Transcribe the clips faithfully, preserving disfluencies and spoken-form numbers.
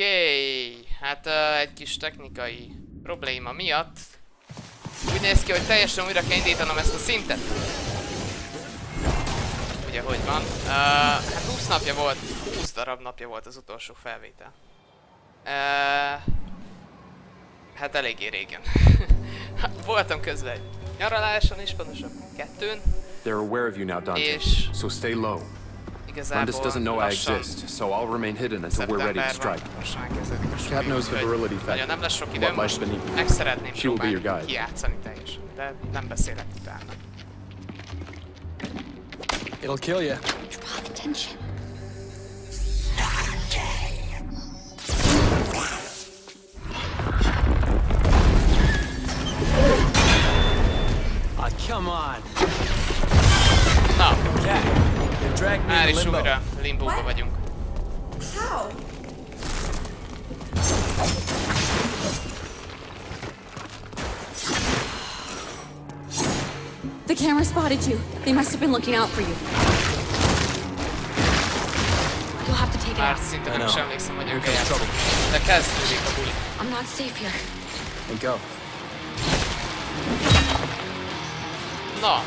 Oké, hát uh, egy kis technikai probléma miatt úgy néz ki, hogy teljesen újra kell indítanom ezt a szintet. Ugye, hogy van. Uh, hát húsz napja volt, húsz darab napja volt az utolsó felvétel. Uh, hát eléggé régen. Voltam közben egy nyaraláson is, pontosan kettőn. They're aware of you now, Dante, És so stay low. igazából Mundus doesn't know I lassan exist, so I'll remain hidden until we're ready to strike. Cat knows the virility Nagyon factor. nem lesz sok What időm, lies most beneath meg szeretném She will be your próbálni guide. kijátszani teljesen, de nem beszélek utána. It'll kill you. Draw attention. Ah, come on. Na, Cat, you dragged me már in is limbo. újra limbóba vagyunk. How? The camera spotted you. They must have been looking out for you. You'll have to take it Már out. szinte I nem is know. emlékszem, hogy Here ők comes játszik. trouble. De kezdődik a buli. I'm not safe here. And go. Na.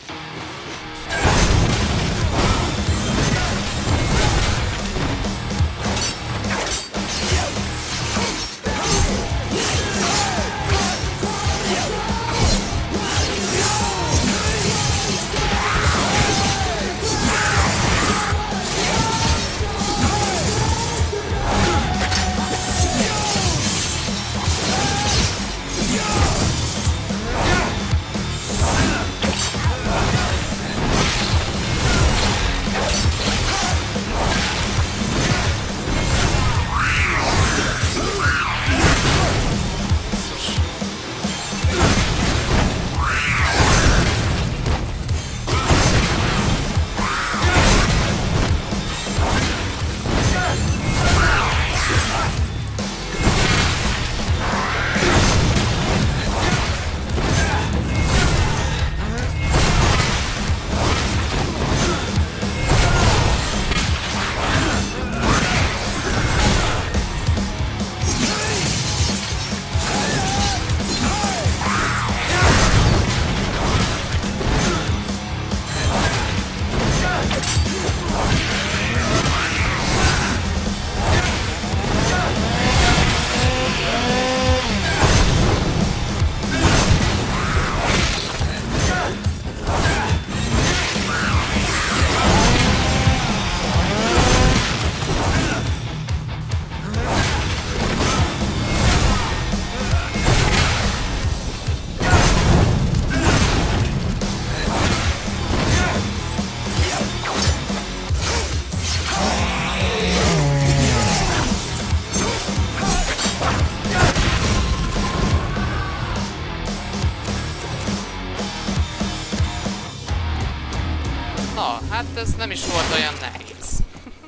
Na, hát ez nem is volt olyan nehéz.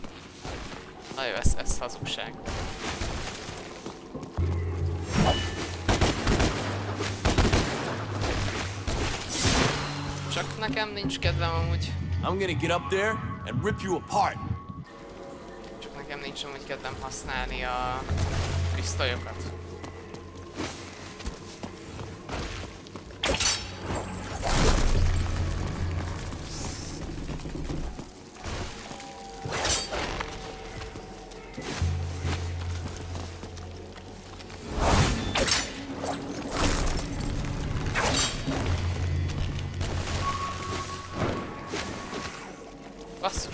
Na jó, ez, ez hazugság. Csak nekem nincs kedvem amúgy. I'm gonna get up there and rip you apart. Csak nekem nincs amúgy kedvem használni a pisztolyokat. Basszus.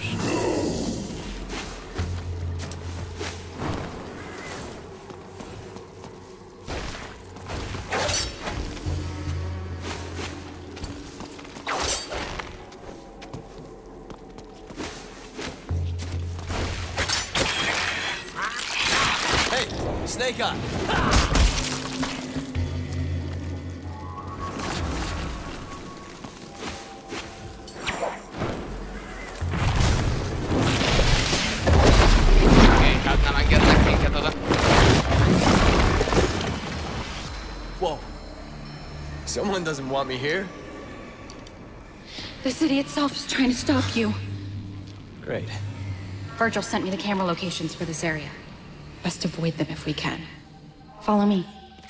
Hey, Snake Eye. Oké, hát nem engednek minket oda. Whoa. Someone doesn't want me here? The city itself is trying to stop you. Great. Virgil sent me the camera locations for this area. Best avoid them if we can. Follow me.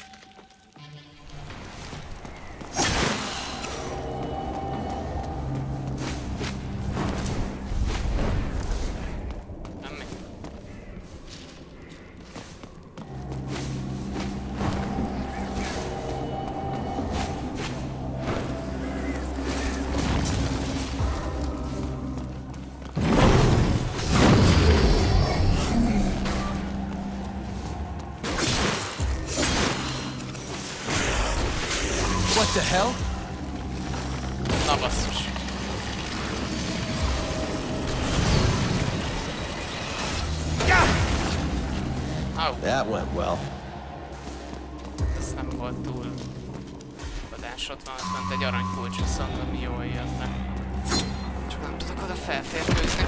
What the hell? Na basszus. Oh. That went well. Ez nem volt túl vadás, ott van fönt egy aranykulcs, viszont ami jól jönne. Csak nem tudok oda felférkőzni.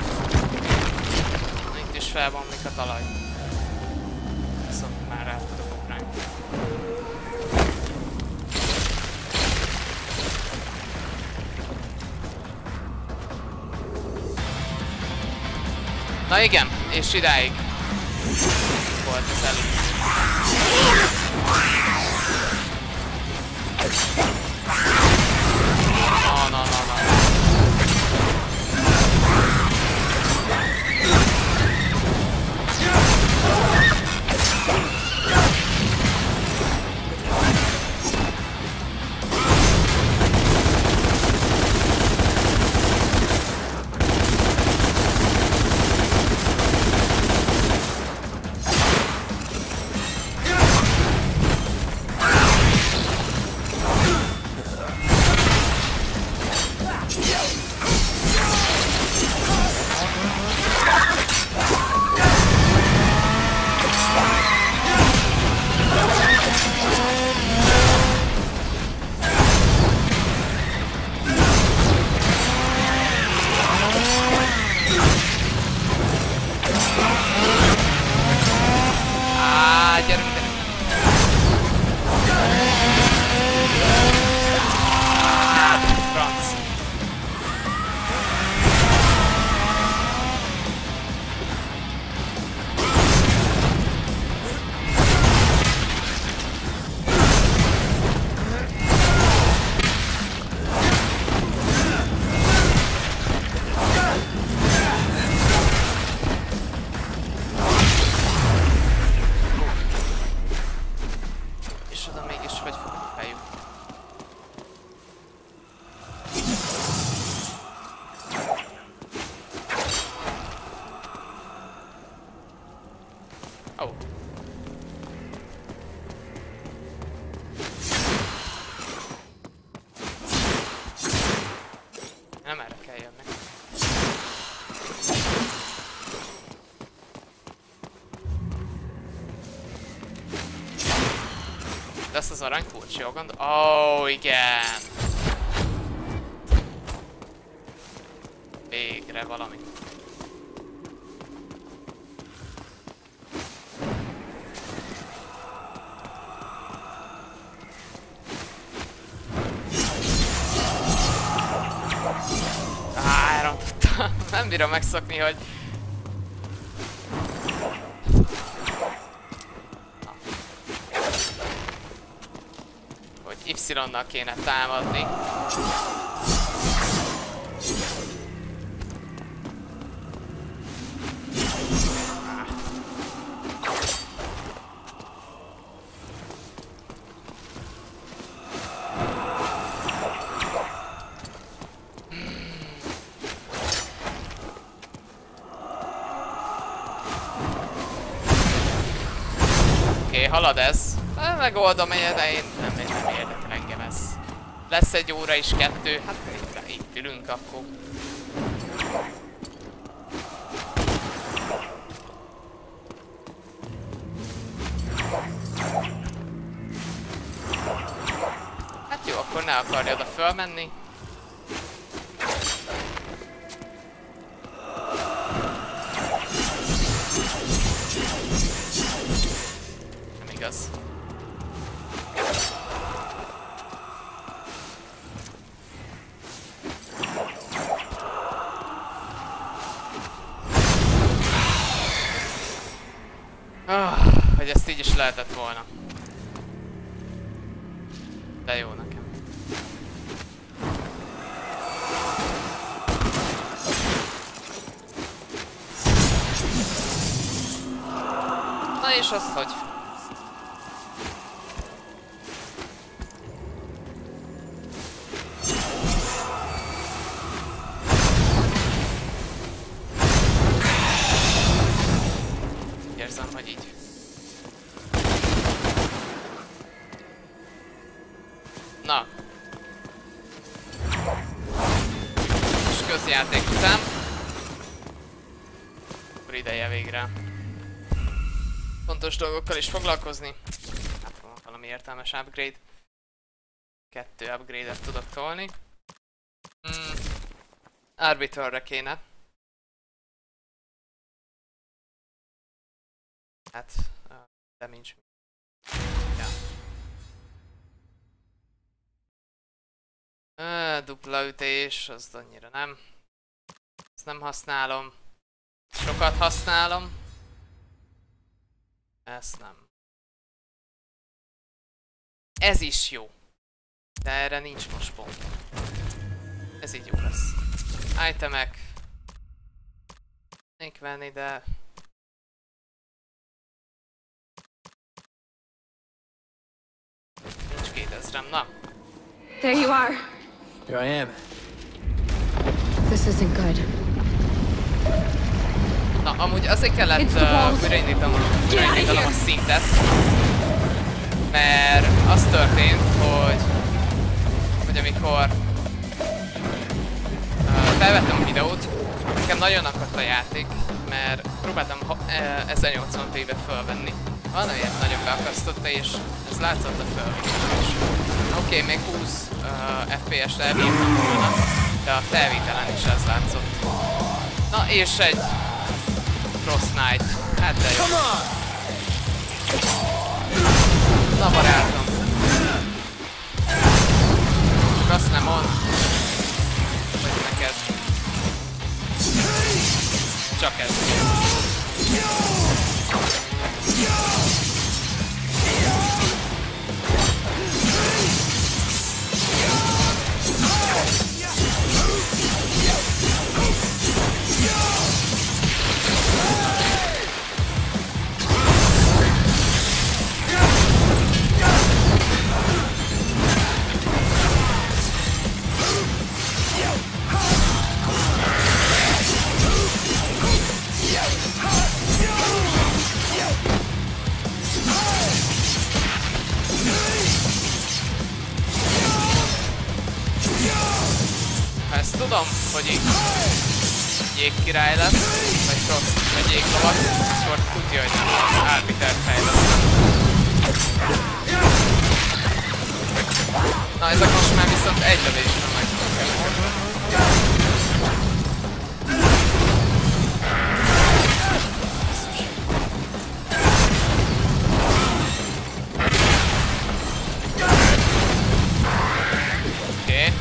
Itt is felbomlik a talaj. Viszont már rá tudok ugrani. Na igen, és idáig volt az előtt. Na, na, na, na. Oh. Nem erre kell jönni. De ezt az aranykulcs, jól gondol? Ó, oh, igen! Végre valami. Nem bírom megszokni, hogy... Hogy Y-nal kéne támadni. Halad ez. Megoldom egyet, de én nem, nem érdekel engem ez. Lesz egy óra is, kettő. Hát itt, itt ülünk akkor. Hát jó, akkor ne akarja oda fölmenni. Igaz. Ah, hogy ezt így is lehetett volna. De jó nekem. Na és azt hogy? Érzem, hogy így. Na. És közjáték után. Akkor ideje végre fontos dolgokkal is foglalkozni. Hát valami értelmes upgrade. Kettő upgrade-et tudok tolni. Hmm. Arbiterre kéne. Hát, de nincs. Ja. Uh, dupla ütés, az annyira nem. Ezt nem használom. Sokat használom. Ezt nem. Ez is jó. De erre nincs most pont. Ez így jó lesz. Itemek. Tudnék venni, de... Nincs kétezrem, na. There you are. Here I am. This isn't good. Na, amúgy azért kellett uh, újraindítanom, újraindítanom a szintet. Mert az történt, hogy... hogy amikor... Uh, felvettem a videót, nekem nagyon akadt a játék, mert próbáltam uh, ezernyolcvan pé-be fölvenni. Valamiért nagyon beakasztotta, és ez látszott a felvételen is. Oké, okay, még húsz uh, ef pé es-re elbírtam volna, de a felvételen is ez látszott. Na, és egy Frost Knight. Hát de jó. Na, barátom. Csak azt nem mond, hogy neked csak ez. Ezt tudom, hogy így jégkirály lesz, vagy Frost, vagy jéglovak, akkor tudja, hogy nem az Arbiter fejlesztem. Na, ezek most már viszont egy lövésre megfogják. Oké.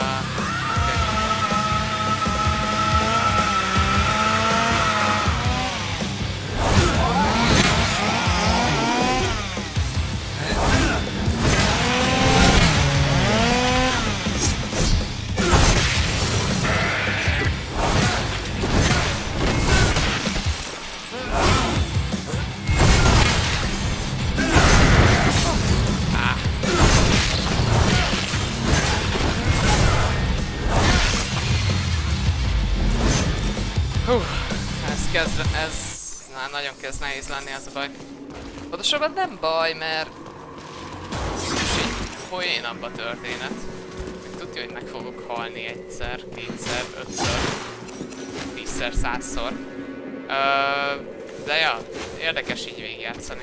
Hú, ez kezd, ez na, nagyon kezd nehéz lenni, az a baj. Pontosabban nem baj, mert és így poénabb a történet. Meg tudja, hogy meg fogok halni egyszer, kétszer, ötször, tízszer, százszor. Ö, de ja, érdekes így végigjátszani.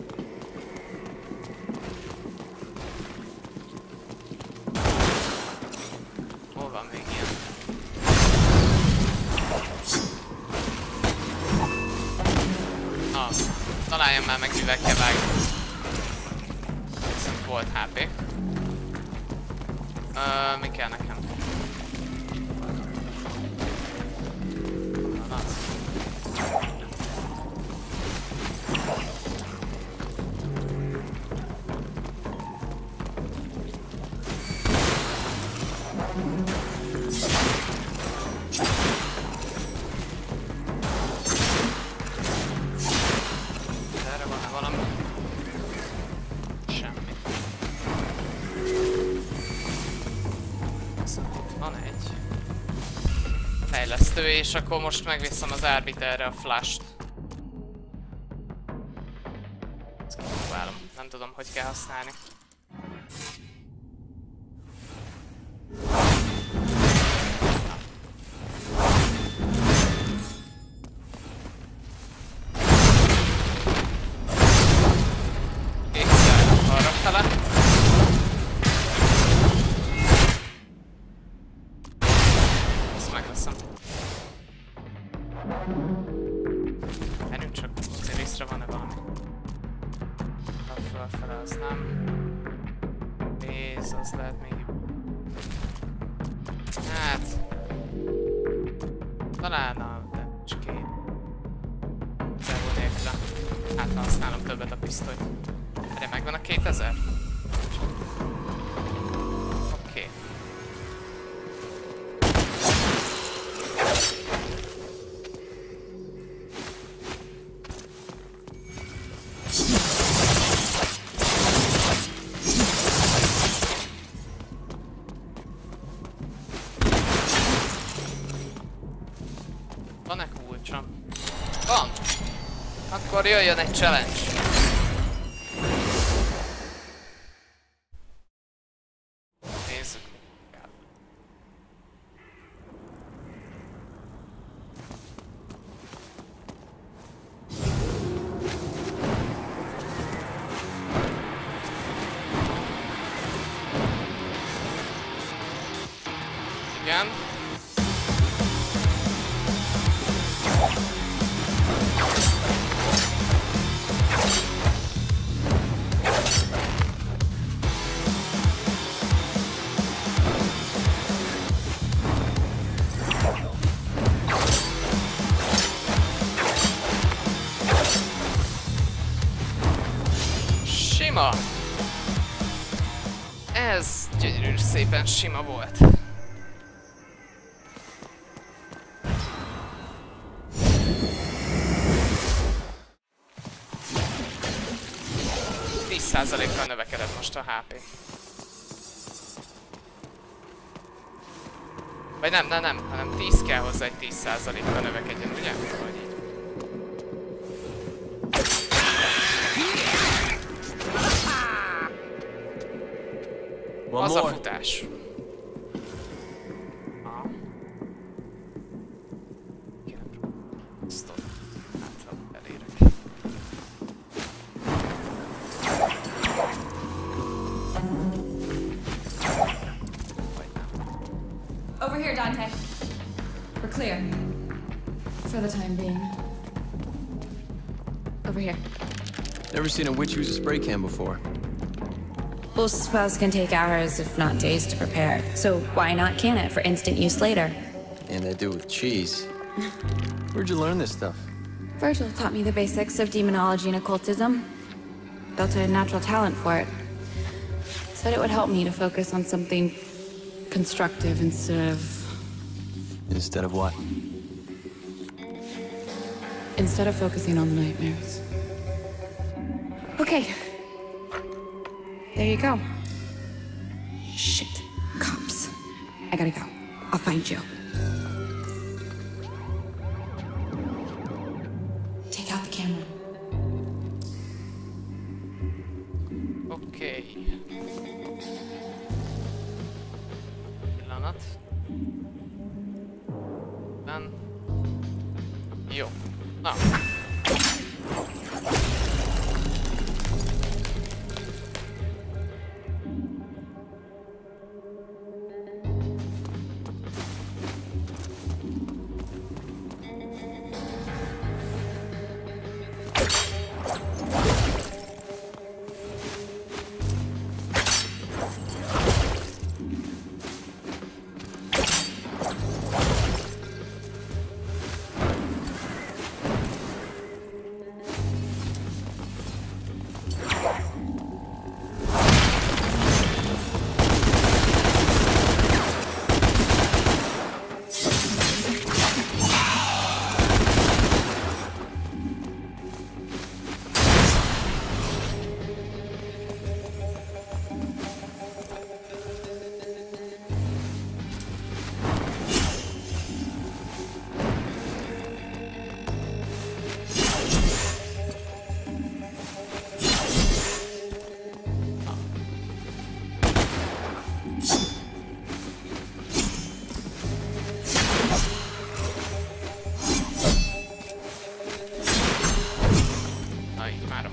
Hol van még ilyen? Na, találjam már meg, mivel kell vágni. Viszont volt há pé. Uh, mi kell nekem? Na, az. kettő, és akkor most megviszem az árbiterre a flash-t. Ezt kipróbálom. Nem tudom, hogy kell használni. Kétszer arra fele. Ezt megveszem. Menjünk csak, azért észre van-e valami. Fölfele az nem. Nézd, az lehet még... Hát... Talán a... de csak két... Zeró nélküle. Hát ha használom többet a pisztolyt. Erre megvan a kétezer? Oké. Van-e kulcsom? Van! Akkor jöjjön egy challenge! Nézzük. Igen. Sima! Ez gyönyörű szépen sima volt. tíz százalékkal növekedett most a há pé. Vagy nem, nem, nem, hanem tíz kell hozzá, egy tíz százalékkal növekedjen, ugye? Vagy így. Az a futás. Aha. Stop. Hát, ha elérek. Vagy nem. Over here, Dante. We're clear. For the time being. Over here. Never seen a witch use a spray can before. Most spells can take hours, if not days, to prepare. So why not can it for instant use later? And they do it with cheese. Where'd you learn this stuff? Virgil taught me the basics of demonology and occultism. Felt I had natural talent for it. Said it would help me to focus on something constructive instead of... Instead of what? Instead of focusing on the nightmares. Okay. There you go. Shit. Cops. I gotta go. I'll find you. Take out the camera. Oké. Pillanat. Ben. Jó. Na.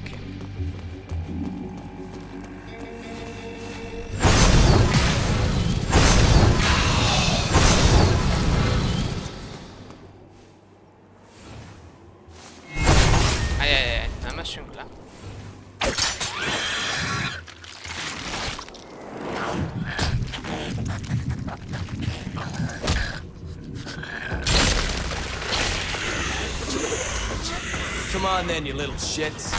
Oké. Ajajajaj, nem essünk le. Come on then, you little shits.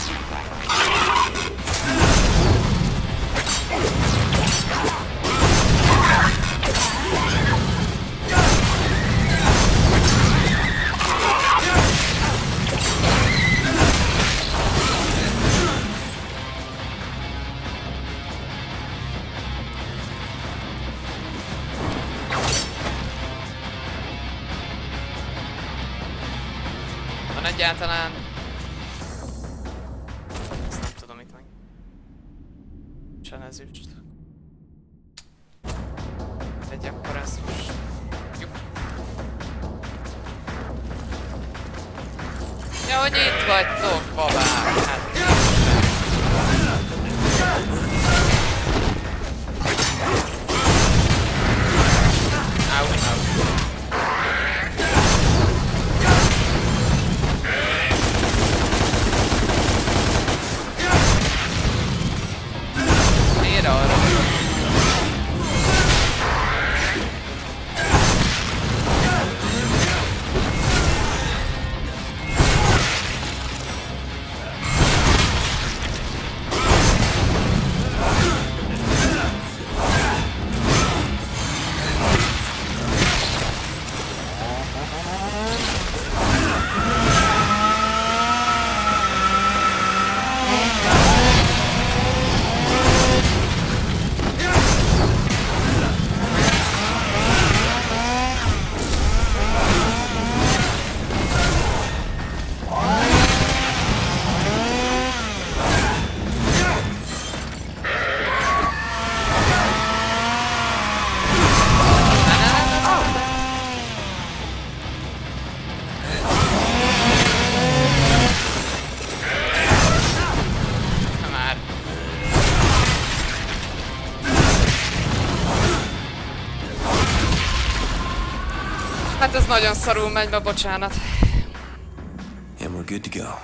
Van egyáltalán... Ezt nem tudom itt meg. Nincsen ezüst. Egy akkor ezt most... Jó. Ja, hogy itt vagytok, babák! Hát... Au, au. Miért arra? Hát ez nagyon szarul megy be, bocsánat. And we're good to go.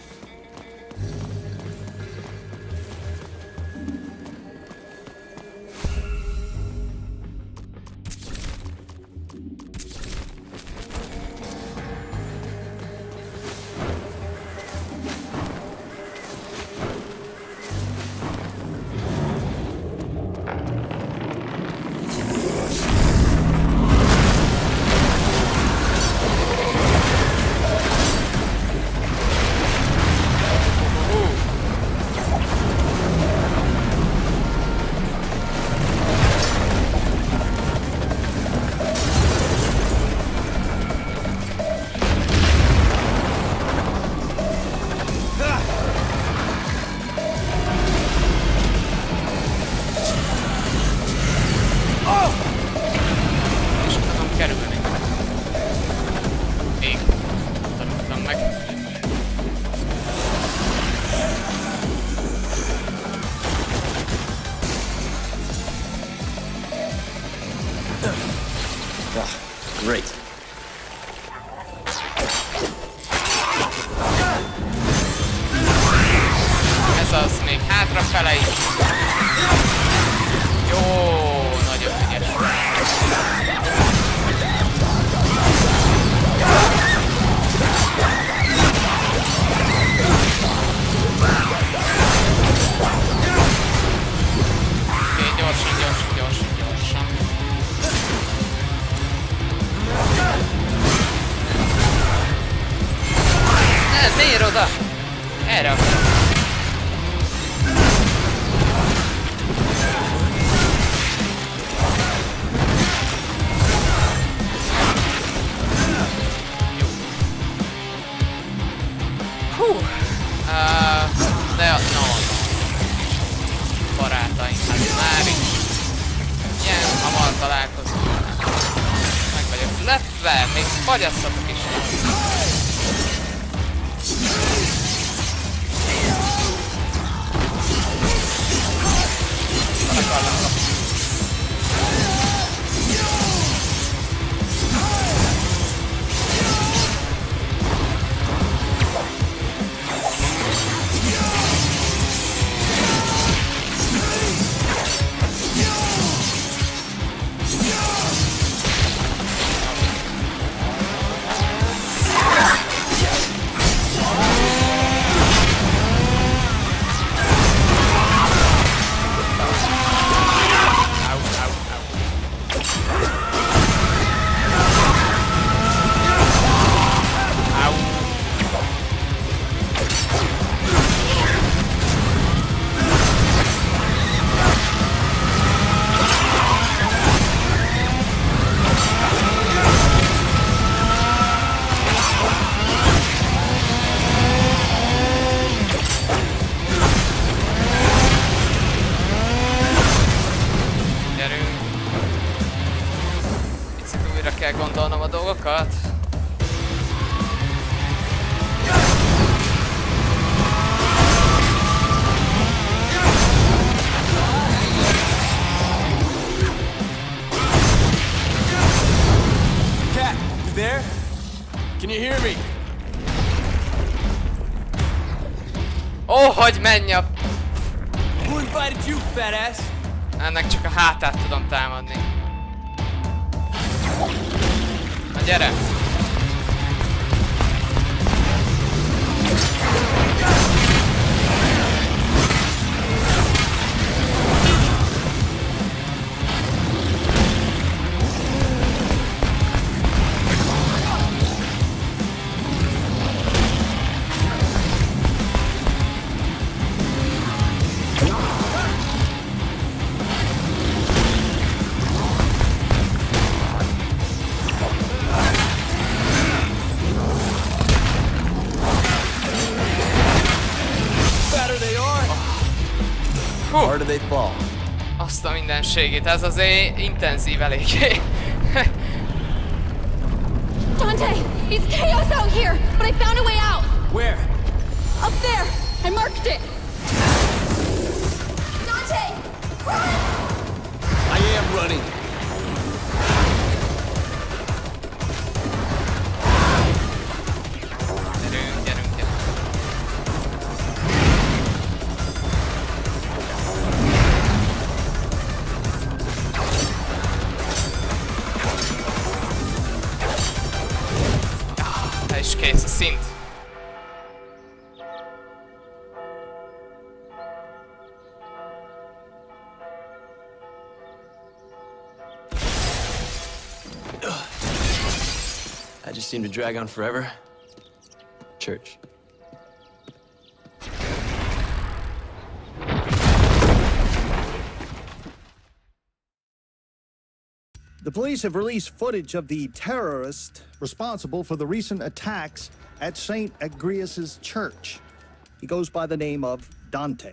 Great. Ez az, még hátrafele is. Jó, nagyon ügyes. Oké, gyorsan, gyorsan, gyorsan, gyorsan. Ne, ne ér oda! Erre akarok. Hú! Uh, de no, no. Barátaink, hát már így ilyen hamar találkozunk. Meg vagyok lepve, még fagyasszatok is. kell gondolnom a dolgokat. Cat, you there? Can you hear me? Ó, oh, hogy menj a... Who invited you, fat ass? Ennek csak a hátát tudom támadni. Na gyere! Where do they fall? Azt a mindenségét, ez azért intenzív eléggé. Dante, it's chaos out here, but I found a way out. Where? Up there, I marked it. Dante, run! I am running. Gyerünk, gyerünk, gyerünk. Ah, és kész a szint. I just seem to drag on forever. Church. The police have released footage of the terrorist responsible for the recent attacks at Saint Agrias' church. He goes by the name of Dante.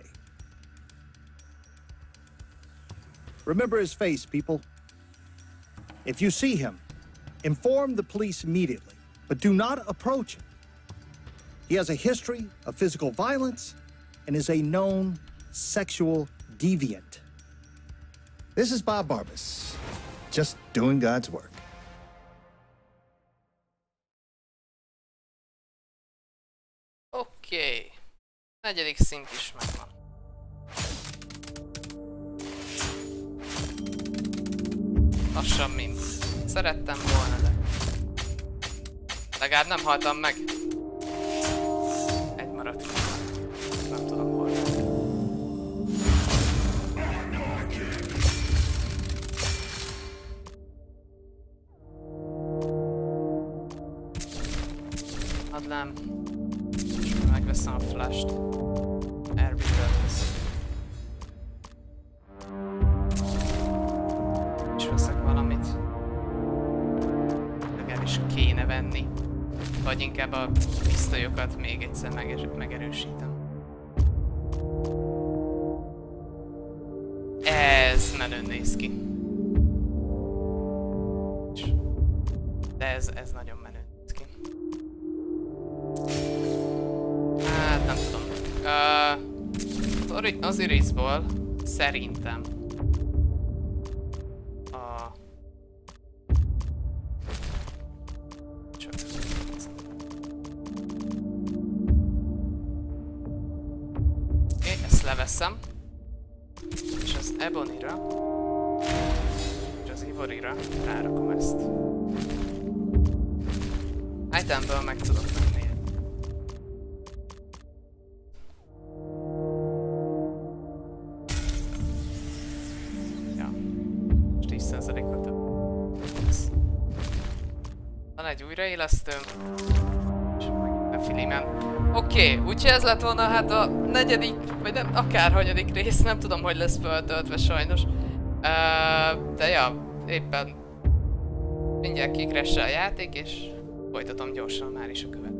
Remember his face, people. If you see him, inform the police immediately, but do not approach him. He has a history of physical violence and is a known sexual deviant. This is Bob Barbas, just doing God's work. Oké. Okay. Negyedik szint is megvan. Lassan, mint szerettem volna, de... legalább nem haltam meg. Egy maradt. Nem tudom hol. Adlám. És megveszem a flash-t. Airbridge-t. És veszek valamit. Legalábbis kéne venni. Vagy inkább a pisztolyokat még egyszer meger megerősítem. Ez menőn néz ki. De ez, ez nagyon menőn néz ki. Hát nem tudom. Uh, az Irisból szerintem a... Csak... Oké, okay, ezt leveszem. És az Ebonyra és az Ivoryra rárakom ezt. Itemből meg tudok venni. Ja. És tíz százalékot több. Van egy újraélesztőm. És meg a filimen. Oké, okay, úgyhogy ez lett volna hát a negyedik, vagy nem, akár hanyadik rész, nem tudom, hogy lesz feltöltve sajnos. Uh, de ja, éppen mindjárt kikresse a játék, és folytatom gyorsan már is a követ.